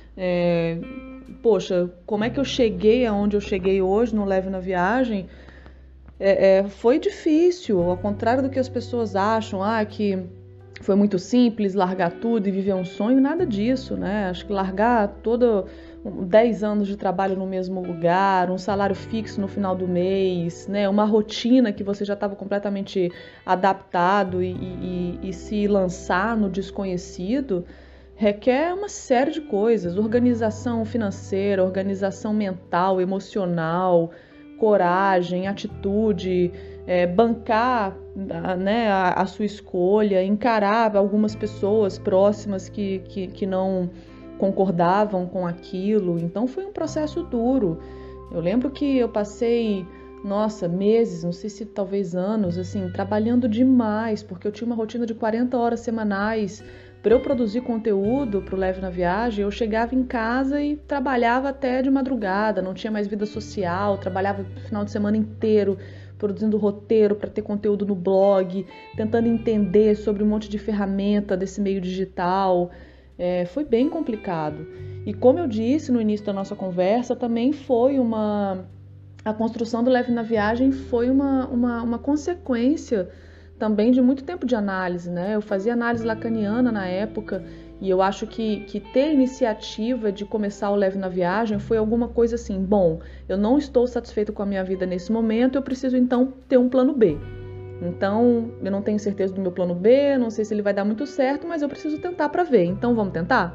Poxa, como é que eu cheguei aonde eu cheguei hoje no Leve na Viagem? Foi difícil, ao contrário do que as pessoas acham, que foi muito simples largar tudo e viver um sonho, nada disso, né? Acho que largar 10 anos de trabalho no mesmo lugar, um salário fixo no final do mês, né? Uma rotina que você já estava completamente adaptado e se lançar no desconhecido requer uma série de coisas, organização financeira, organização mental, emocional, coragem, atitude, bancar, né, a sua escolha, encarar algumas pessoas próximas que não concordavam com aquilo. Então foi um processo duro. Eu lembro que eu passei, meses, não sei se talvez anos, assim, trabalhando demais, porque eu tinha uma rotina de 40 horas semanais. Para eu produzir conteúdo para o Leve na Viagem, eu chegava em casa e trabalhava até de madrugada, não tinha mais vida social, trabalhava o final de semana inteiro produzindo roteiro para ter conteúdo no blog, tentando entender sobre um monte de ferramenta desse meio digital. Foi bem complicado. E como eu disse no início da nossa conversa, também foi a construção do Leve na Viagem foi uma consequência também de muito tempo de análise, né? Eu fazia análise lacaniana na época e eu acho que ter a iniciativa de começar o Leve na Viagem foi alguma coisa assim, bom, eu não estou satisfeito com a minha vida nesse momento, eu preciso então ter um plano B. Então, eu não tenho certeza do meu plano B, não sei se ele vai dar muito certo, mas eu preciso tentar para ver. Então, vamos tentar?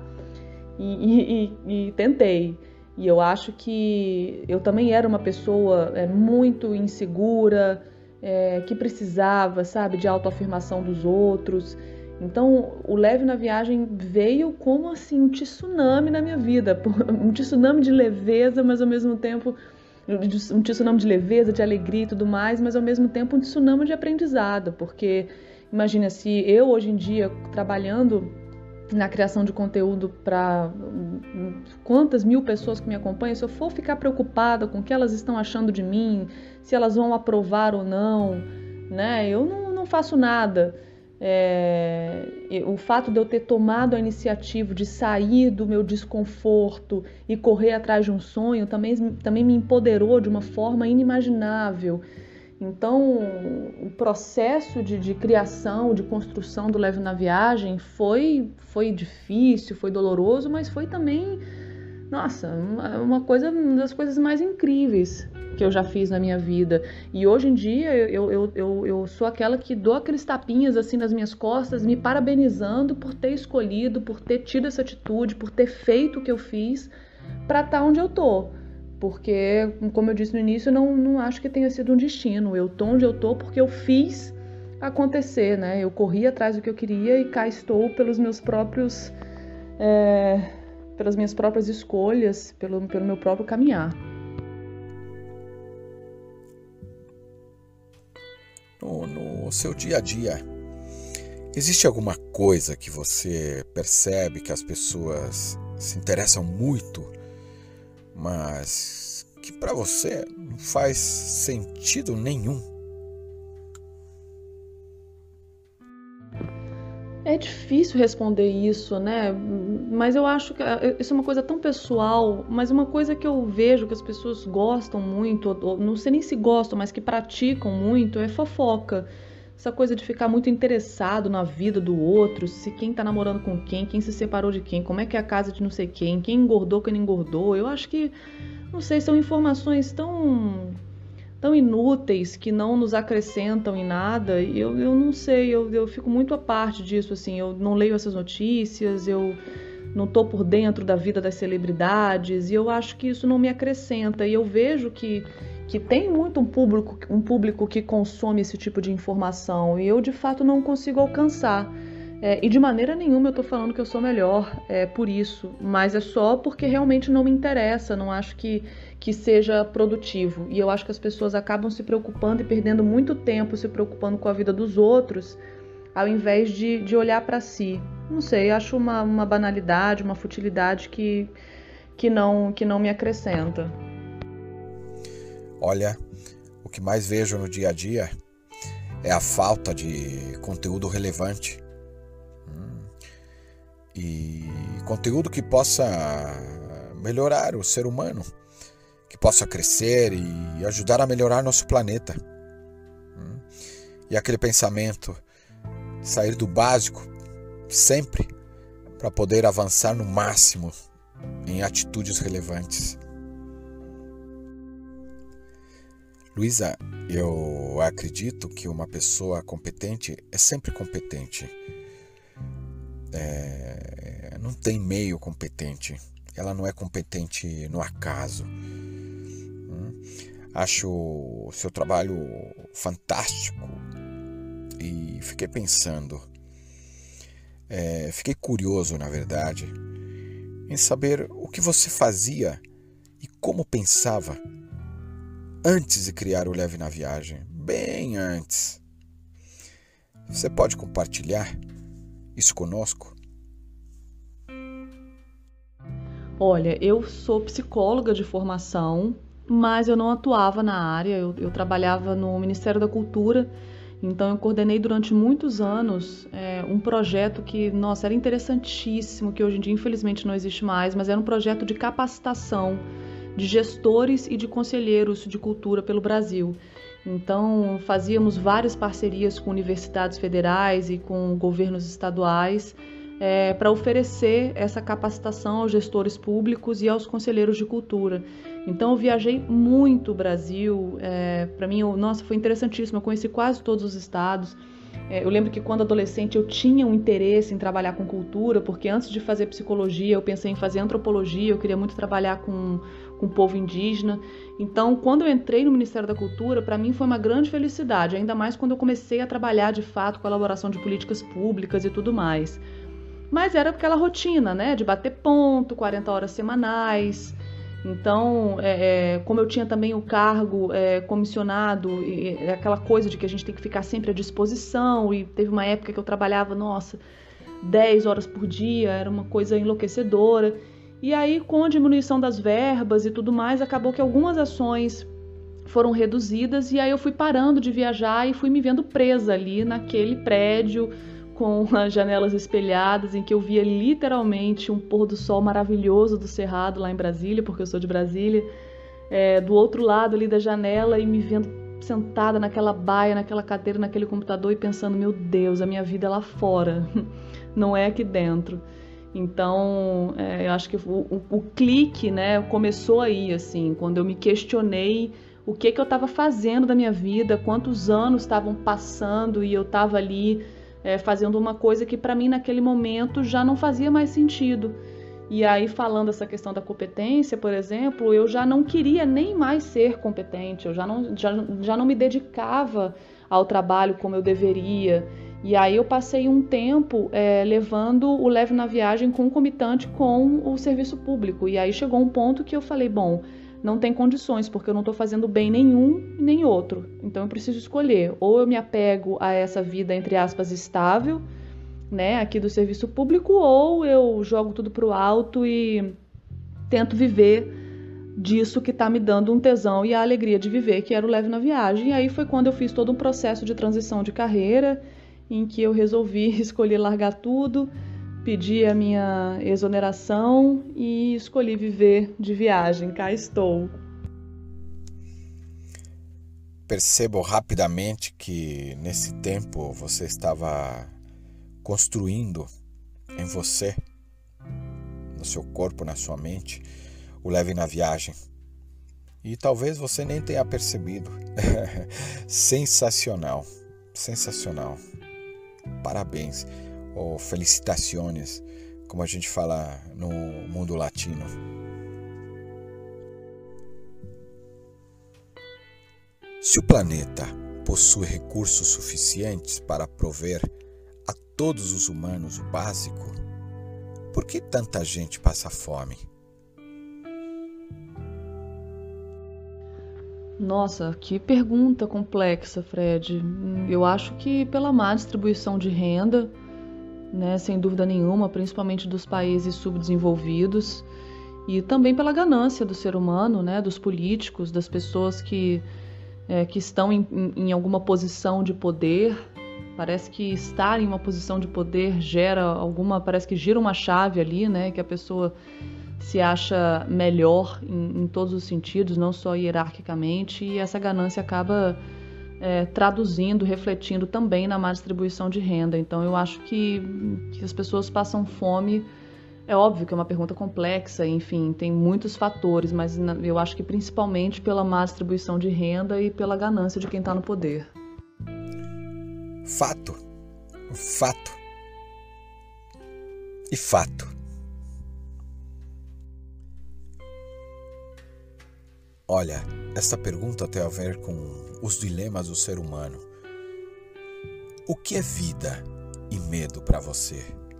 E tentei. E eu acho que eu também era uma pessoa muito insegura, que precisava, sabe, de autoafirmação dos outros. Então, o Leve na Viagem veio como assim um tsunami na minha vida, um tsunami de leveza, mas ao mesmo tempo um tsunami de leveza, de alegria e tudo mais, mas ao mesmo tempo um tsunami de aprendizado, porque imagina se eu hoje em dia trabalhando na criação de conteúdo para quantas mil pessoas que me acompanham, se eu for ficar preocupada com o que elas estão achando de mim, se elas vão aprovar ou não, né? Eu não faço nada. O fato de eu ter tomado a iniciativa de sair do meu desconforto e correr atrás de um sonho também me empoderou de uma forma inimaginável. Então, o processo de criação, de construção do Leve na Viagem foi difícil, foi doloroso, mas foi também, uma das coisas mais incríveis que eu já fiz na minha vida. E hoje em dia eu sou aquela que dou aqueles tapinhas assim nas minhas costas, me parabenizando por ter escolhido, por ter tido essa atitude, por ter feito o que eu fiz para estar onde eu tô. Porque, como eu disse no início, eu não acho que tenha sido um destino. Eu tô onde eu tô porque eu fiz acontecer, né? Eu corri atrás do que eu queria e cá estou pelas minhas próprias escolhas, pelo meu próprio caminhar. No seu dia a dia, existe alguma coisa que você percebe que as pessoas se interessam muito, mas que para você não faz sentido nenhum? É difícil responder isso, né? Mas eu acho que isso é uma coisa tão pessoal, mas uma coisa que eu vejo que as pessoas gostam muito, ou não sei nem se gostam, mas que praticam muito, é fofoca. Essa coisa de ficar muito interessado na vida do outro, se quem tá namorando com quem se separou de quem, como é que é a casa de não sei quem engordou, quem não engordou. Eu acho que, não sei, são informações tão inúteis que não nos acrescentam em nada. Eu não sei, eu fico muito à parte disso, assim, eu não leio essas notícias, eu não tô por dentro da vida das celebridades e eu acho que isso não me acrescenta. E eu vejo que tem muito um público que consome esse tipo de informação e eu de fato não consigo alcançar. E de maneira nenhuma eu tô falando que eu sou melhor por isso, mas é só porque realmente não me interessa, não acho que seja produtivo. E eu acho que as pessoas acabam se preocupando e perdendo muito tempo se preocupando com a vida dos outros, ao invés de olhar para si. Não sei, acho uma banalidade, uma futilidade que não me acrescenta. Olha, o que mais vejo no dia a dia é a falta de conteúdo relevante. E conteúdo que possa melhorar o ser humano, que possa crescer e ajudar a melhorar nosso planeta. E aquele pensamento de sair do básico sempre para poder avançar no máximo em atitudes relevantes. Luísa, eu acredito que uma pessoa competente é sempre competente. Não tem meio competente. Ela não é competente no acaso. Acho o seu trabalho fantástico e fiquei pensando, fiquei curioso, na verdade, em saber o que você fazia e como pensava antes de criar o Leve na Viagem, bem antes. Você pode compartilhar isso conosco? Olha, eu sou psicóloga de formação, mas eu não atuava na área. Eu trabalhava no Ministério da Cultura, então eu coordenei durante muitos anos um projeto que, nossa, era interessantíssimo, que hoje em dia infelizmente não existe mais, mas era um projeto de capacitação de gestores e de conselheiros de cultura pelo Brasil. Então fazíamos várias parcerias com universidades federais e com governos estaduais, para oferecer essa capacitação aos gestores públicos e aos conselheiros de cultura. Então eu viajei muito o Brasil, para mim, nossa, foi interessantíssimo, eu conheci quase todos os estados. Eu lembro que quando adolescente eu tinha um interesse em trabalhar com cultura, porque antes de fazer psicologia eu pensei em fazer antropologia, eu queria muito trabalhar com o povo indígena. Então quando eu entrei no Ministério da Cultura, para mim foi uma grande felicidade, ainda mais quando eu comecei a trabalhar de fato com a elaboração de políticas públicas e tudo mais. Mas era aquela rotina, né, de bater ponto, 40 horas semanais. Então, como eu tinha também o cargo comissionado, aquela coisa de que a gente tem que ficar sempre à disposição, e teve uma época que eu trabalhava, nossa, 10 horas por dia, era uma coisa enlouquecedora. E aí, com a diminuição das verbas e tudo mais, acabou que algumas ações foram reduzidas, e aí eu fui parando de viajar e fui me vendo presa ali naquele prédio, com as janelas espelhadas, em que eu via literalmente um pôr do sol maravilhoso do Cerrado lá em Brasília, porque eu sou de Brasília, do outro lado ali da janela, e me vendo sentada naquela baia, naquela cadeira, naquele computador, e pensando, meu Deus, a minha vida é lá fora, não é aqui dentro. Então, eu acho que o clique, né, começou aí, assim, quando eu me questionei o que eu estava fazendo da minha vida, quantos anos estavam passando e eu estava ali fazendo uma coisa que para mim naquele momento já não fazia mais sentido. E aí, falando essa questão da competência, por exemplo, eu já não queria nem mais ser competente, eu já não me dedicava ao trabalho como eu deveria. E aí eu passei um tempo levando o Leve na Viagem concomitante com o serviço público. E aí chegou um ponto que eu falei, bom, não tem condições, porque eu não estou fazendo bem nenhum nem outro. Então eu preciso escolher. Ou eu me apego a essa vida, entre aspas, estável, né, aqui do serviço público, ou eu jogo tudo pro alto e tento viver disso que está me dando um tesão e a alegria de viver, que era o Leve na Viagem. E aí foi quando eu fiz todo um processo de transição de carreira, em que eu resolvi escolher largar tudo, pedi a minha exoneração e escolhi viver de viagem. Cá estou. Percebo rapidamente que nesse tempo você estava construindo em você, no seu corpo, na sua mente, o Leve na Viagem. E talvez você nem tenha percebido. Sensacional, sensacional. Parabéns. Ou felicitações, como a gente fala no mundo latino. Se o planeta possui recursos suficientes para prover a todos os humanos o básico, por que tanta gente passa fome? Nossa, que pergunta complexa, Fred. Eu acho que pela má distribuição de renda, né, sem dúvida nenhuma, principalmente dos países subdesenvolvidos. e também pela ganância do ser humano, né, dos políticos, das pessoas que estão em alguma posição de poder. Parece que estar em uma posição de poder parece que gira uma chave ali, né, que a pessoa se acha melhor em todos os sentidos, não só hierarquicamente, e essa ganância acaba traduzindo, refletindo também na má distribuição de renda. Então eu acho que as pessoas passam fome. É óbvio que é uma pergunta complexa, enfim, tem muitos fatores, mas eu acho que principalmente pela má distribuição de renda e pela ganância de quem está no poder. Fato. Fato. E fato. Olha, esta pergunta tem a ver com os dilemas do ser humano. O que é vida e medo para você?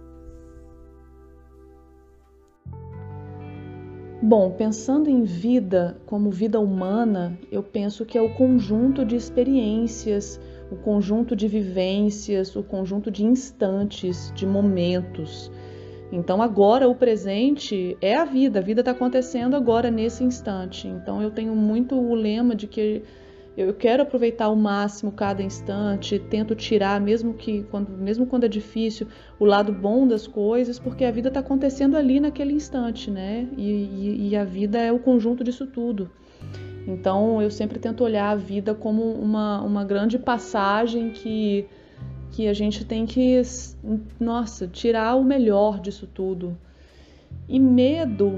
Bom, pensando em vida como vida humana, eu penso que é o conjunto de experiências, o conjunto de vivências, o conjunto de instantes, de momentos. Então agora o presente é a vida está acontecendo agora nesse instante. Então eu tenho muito o lema de que eu quero aproveitar ao máximo cada instante, tento tirar, mesmo quando é difícil, o lado bom das coisas, porque a vida está acontecendo ali naquele instante, né? E a vida é o conjunto disso tudo. Então eu sempre tento olhar a vida como uma grande passagem que a gente tem que, tirar o melhor disso tudo. E medo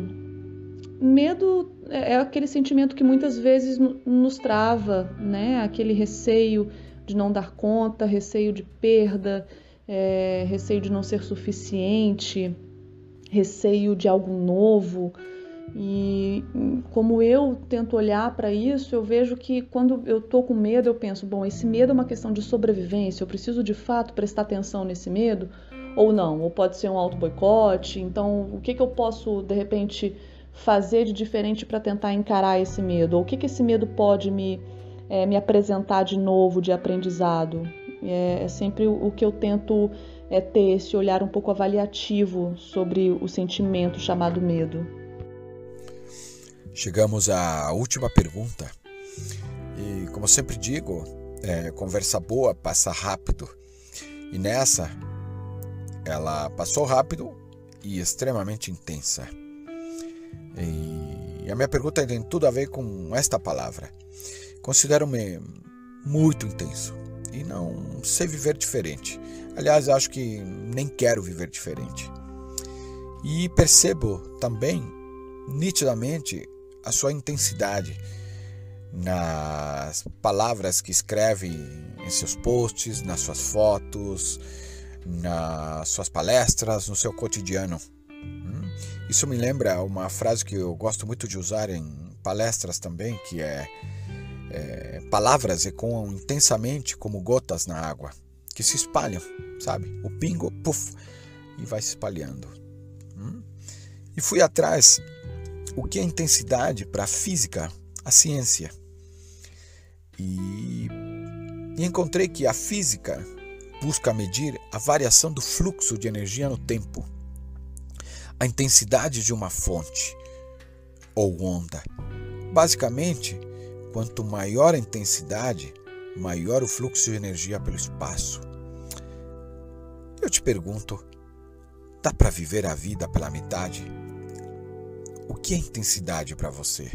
é aquele sentimento que muitas vezes nos trava, né? Aquele receio de não dar conta, receio de perda, receio de não ser suficiente, receio de algo novo. E como eu tento olhar para isso, eu vejo que quando eu tô com medo, eu penso, bom, esse medo é uma questão de sobrevivência, eu preciso de fato prestar atenção nesse medo, ou não, ou pode ser um auto-boicote. Então, o que eu posso, de repente, fazer de diferente para tentar encarar esse medo? Ou o que esse medo pode me apresentar de novo, de aprendizado? É sempre o que eu tento ter esse olhar um pouco avaliativo sobre o sentimento chamado medo. Chegamos à última pergunta e, como sempre digo, conversa boa passa rápido. E nessa, ela passou rápido e extremamente intensa. E a minha pergunta tem tudo a ver com esta palavra. Considero-me muito intenso e não sei viver diferente. Aliás, acho que nem quero viver diferente. E percebo também, nitidamente, a sua intensidade nas palavras que escreve em seus posts, nas suas fotos, nas suas palestras, no seu cotidiano. Isso me lembra uma frase que eu gosto muito de usar em palestras também, que palavras ecoam intensamente como gotas na água, que se espalham, sabe? O pingo, puf, e vai se espalhando. E fui atrás o que é intensidade para a física, a ciência. E encontrei que a física busca medir a variação do fluxo de energia no tempo, a intensidade de uma fonte ou onda. Basicamente, quanto maior a intensidade, maior o fluxo de energia pelo espaço. Eu te pergunto, dá para viver a vida pela metade? O que é intensidade para você?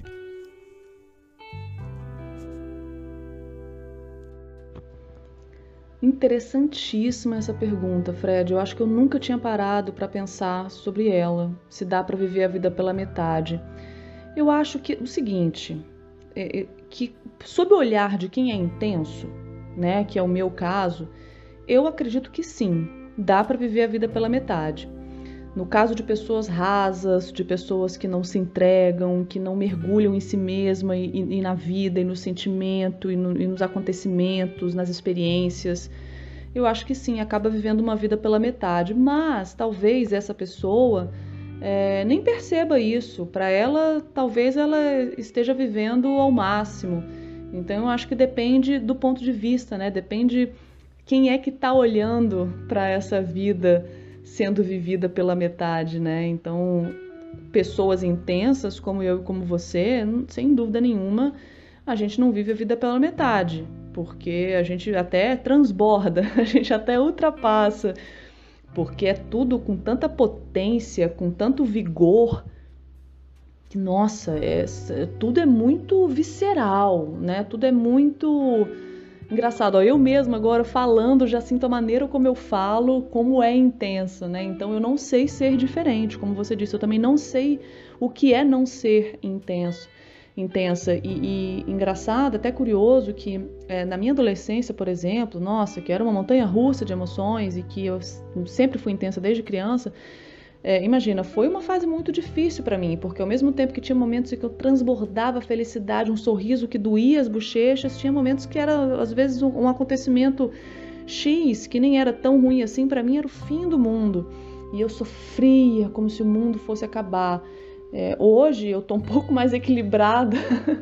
Interessantíssima essa pergunta, Fred. Eu acho que eu nunca tinha parado para pensar sobre ela, se dá para viver a vida pela metade. Eu acho que o seguinte, que sob o olhar de quem é intenso, né, que é o meu caso, eu acredito que sim, dá para viver a vida pela metade. No caso de pessoas rasas, de pessoas que não se entregam, que não mergulham em si mesma e na vida, e no sentimento, e nos acontecimentos, nas experiências, eu acho que sim, acaba vivendo uma vida pela metade. Mas talvez essa pessoa nem perceba isso. Para ela, talvez ela esteja vivendo ao máximo. Então eu acho que depende do ponto de vista, né? Depende quem é que está olhando para essa vida sendo vivida pela metade, né? Então, pessoas intensas como eu e como você, sem dúvida nenhuma, a gente não vive a vida pela metade, porque a gente até transborda, a gente até ultrapassa, porque é tudo com tanta potência, com tanto vigor, que, nossa, tudo é muito visceral, né? Tudo é muito engraçado. Ó, eu mesma agora falando já sinto a maneira como eu falo, como é intensa, né? Então eu não sei ser diferente, como você disse, eu também não sei o que é não ser intensa e engraçado, até curioso que na minha adolescência, por exemplo, nossa, que era uma montanha-russa de emoções e que eu sempre fui intensa desde criança. Imagina, foi uma fase muito difícil para mim, porque ao mesmo tempo que tinha momentos em que eu transbordava felicidade, um sorriso que doía as bochechas, tinha momentos que era, às vezes, um acontecimento X, que nem era tão ruim assim, para mim era o fim do mundo. E eu sofria como se o mundo fosse acabar. Hoje eu tô um pouco mais equilibrada,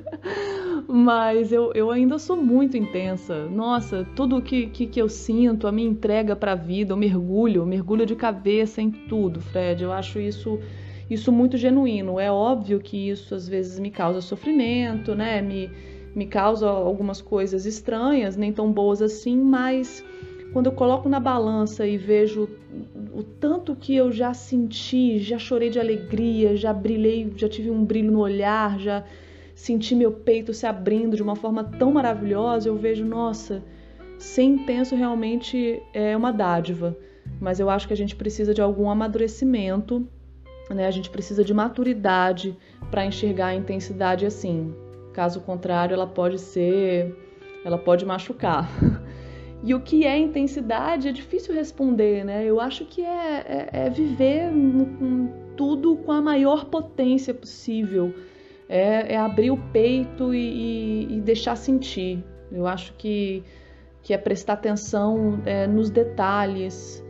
mas eu ainda sou muito intensa. Nossa, tudo que eu sinto, a minha entrega para a vida, eu mergulho de cabeça em tudo, Fred. Eu acho isso muito genuíno. É óbvio que isso às vezes me causa sofrimento, né? Me causa algumas coisas estranhas, nem tão boas assim, mas quando eu coloco na balança e vejo o tanto que eu já senti, já chorei de alegria, já brilhei, já tive um brilho no olhar, já senti meu peito se abrindo de uma forma tão maravilhosa, eu vejo, nossa, ser intenso realmente é uma dádiva, mas eu acho que a gente precisa de algum amadurecimento, né? A gente precisa de maturidade para enxergar a intensidade assim. Caso contrário, ela pode machucar. E o que é intensidade é difícil responder, né? Eu acho que é viver tudo com a maior potência possível. É abrir o peito e deixar sentir. Eu acho que é prestar atenção nos detalhes.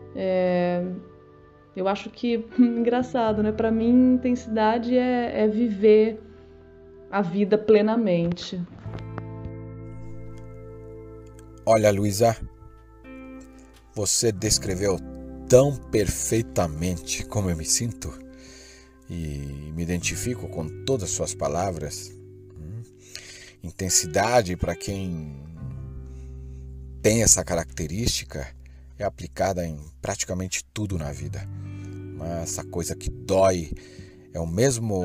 Eu acho que, engraçado, né? Para mim, intensidade é viver a vida plenamente. Olha, Luísa, você descreveu tão perfeitamente como eu me sinto e me identifico com todas as suas palavras. Intensidade, para quem tem essa característica, é aplicada em praticamente tudo na vida. Mas essa coisa que dói é o mesmo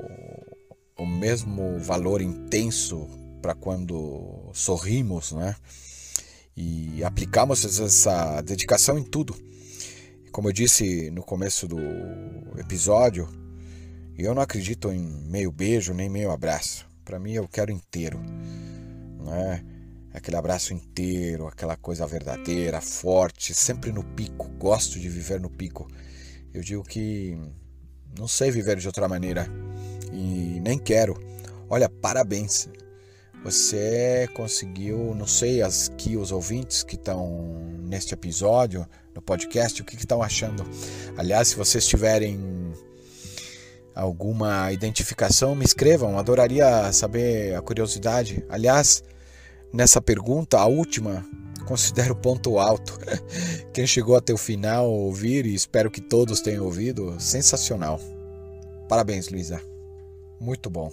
valor intenso para quando sorrimos, né? E aplicamos essa dedicação em tudo. Como eu disse no começo do episódio, eu não acredito em meio beijo nem meio abraço. Para mim, eu quero inteiro, né? Aquele abraço inteiro, aquela coisa verdadeira, forte, sempre no pico. Gosto de viver no pico. Eu digo que não sei viver de outra maneira e nem quero. Olha, parabéns. Você conseguiu, não sei, os ouvintes que estão neste episódio, no podcast, o que estão achando. Aliás, se vocês tiverem alguma identificação, me escrevam, adoraria saber a curiosidade. Aliás, nessa pergunta, a última, considero ponto alto. Quem chegou até o final ouvir, e espero que todos tenham ouvido, sensacional. Parabéns, Luísa. Muito bom.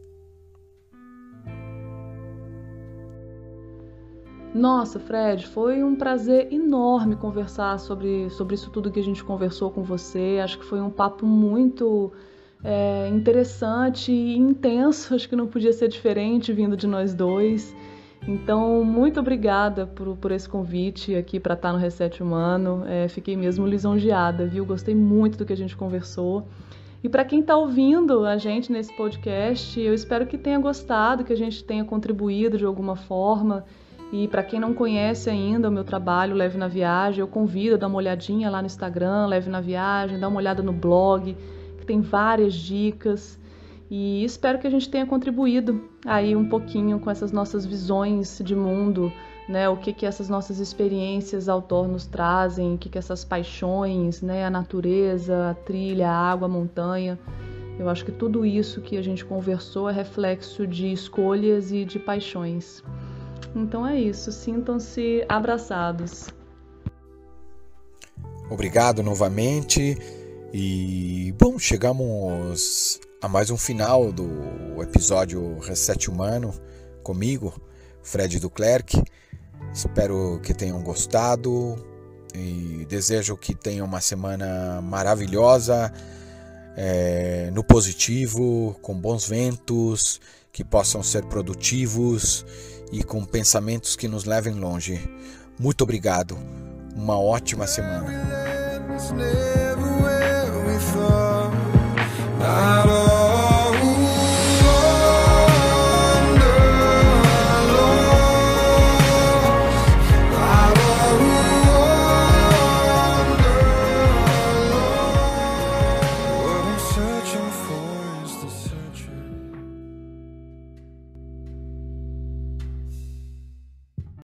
Nossa, Fred, foi um prazer enorme conversar sobre isso tudo que a gente conversou com você. Acho que foi um papo muito interessante e intenso. Acho que não podia ser diferente vindo de nós dois. Então, muito obrigada por esse convite aqui para estar no Reset Humano. Fiquei mesmo lisonjeada, viu? Gostei muito do que a gente conversou. E para quem está ouvindo a gente nesse podcast, eu espero que tenha gostado, que a gente tenha contribuído de alguma forma. E para quem não conhece ainda o meu trabalho, Leve na Viagem, eu convido a dar uma olhadinha lá no Instagram, Leve na Viagem, dá uma olhada no blog, que tem várias dicas. E espero que a gente tenha contribuído aí um pouquinho com essas nossas visões de mundo, né? O que essas nossas experiências outdoor nos trazem, o que essas paixões, né? A natureza, a trilha, a água, a montanha. Eu acho que tudo isso que a gente conversou é reflexo de escolhas e de paixões. Então é isso, sintam-se abraçados. Obrigado novamente E, bom, chegamos a mais um final do episódio Reset Humano comigo, Fred Duclerc. Espero que tenham gostado e desejo que tenham uma semana maravilhosa, no positivo, com bons ventos, que possam ser produtivos e com pensamentos que nos levem longe. Muito obrigado. Uma ótima semana.